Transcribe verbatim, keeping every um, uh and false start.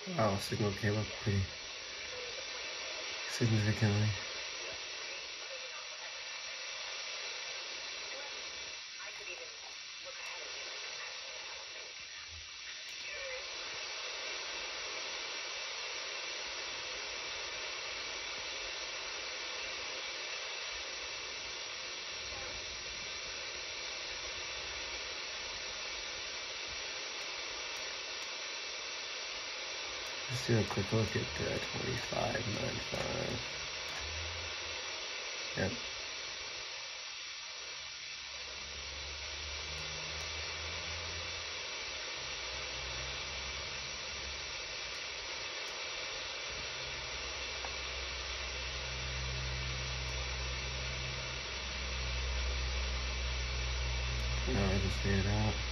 Wow, signal came up pretty significantly. Let's do a quick look at the twenty-five ninety-five. Yep. No, I just figured it out.